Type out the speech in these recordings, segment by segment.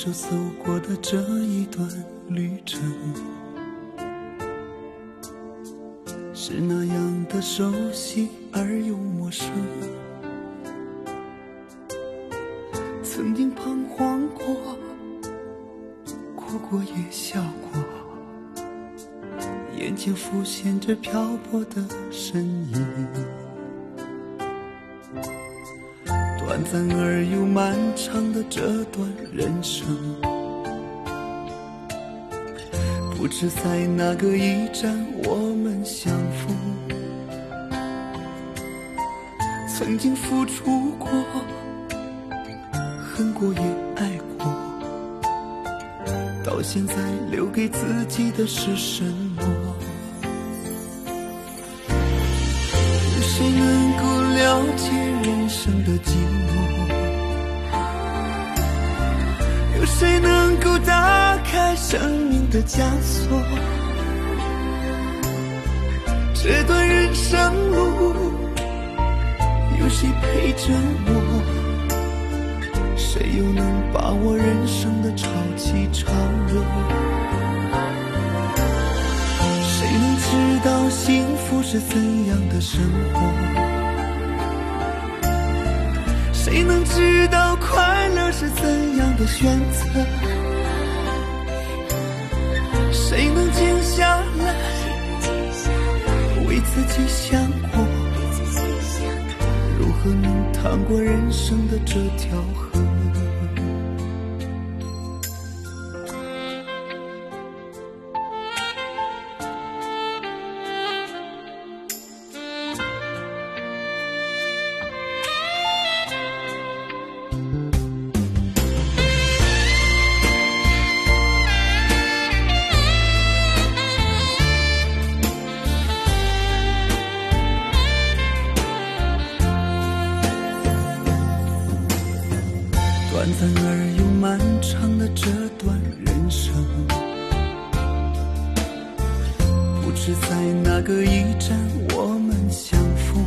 手走过的这一段旅程，是那样的熟悉而又陌生。曾经彷徨过，哭过也笑过，眼前浮现着漂泊的身影，短暂而又漫长的这段人生，不知在哪个驿站我们相逢。曾经付出过，恨过也爱过，到现在留给自己的是什么？有谁能够了解人生的寂寞？有谁能够打开生命的枷锁？这段人生路，有谁陪着我？谁又能把握人生的潮起潮落？谁能知道幸福是怎样的生活？谁能知道快乐是怎样的选择？谁能静下来为自己想过？如何能趟过人生的这条河？短暂而又漫长的这段人生，不知在哪个驿站我们相逢。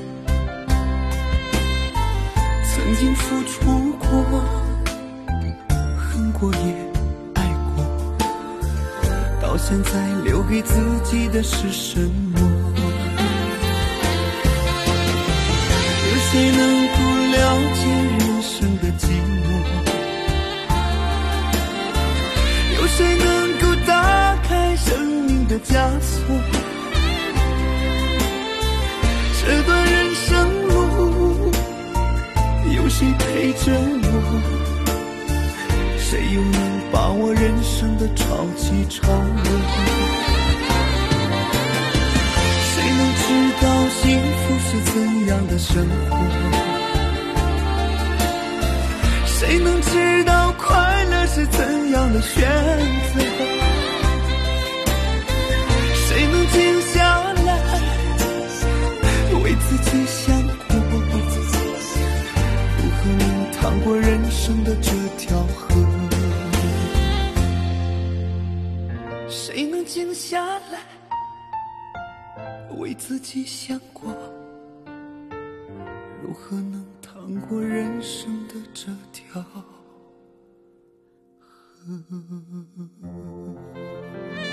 曾经付出过，恨过也爱过，到现在留给自己的是什么？有谁能够了解人生的寂寞？有谁能够打开生命的枷锁？这段人生路，有谁陪着我？谁又能把握人生的潮起潮落？谁能知道幸福是怎样的生活？谁能知道快乐是怎样的选择？谁能静下来为自己想过？如何能趟过人生的这条河？谁能静下来为自己想过？如何能趟过人生的这条河？